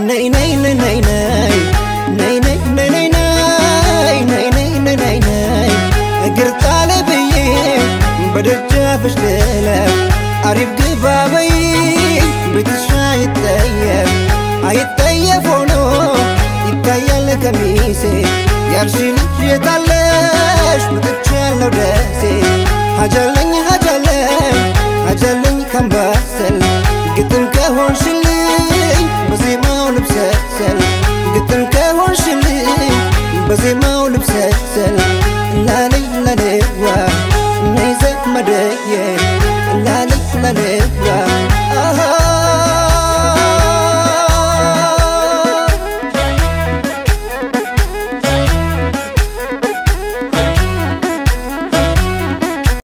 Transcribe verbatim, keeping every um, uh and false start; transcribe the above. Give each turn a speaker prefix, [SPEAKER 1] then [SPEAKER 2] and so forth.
[SPEAKER 1] ነይ ነይ ነይ ነይ ነይ ነይ ነይ ነይ ነይ ነይ ነይ ነይ ነይ ነይ እግር ጣለ ብዬ በደጃፍሽ ልለፍ አሪፍ ግባ በይ ቤትሽ አይጠየፍ አይጠየፍ ሆኖ ይታያል ከሚሴ ያልሽ ልጅ የታለሽ መጥቻለሁ ደሴ ሀጃለኝ ሀጃለኝ ሀጃለኝ ከምባሰል ግጥም ከሆንሽልኝ በዜማው ልብሰሰል ግጥም ከሆንሽልኝ በዜማው ልብሰሰል ላለይ ላለዋ ነይ ዘመደዬ ላለይ ላለዋ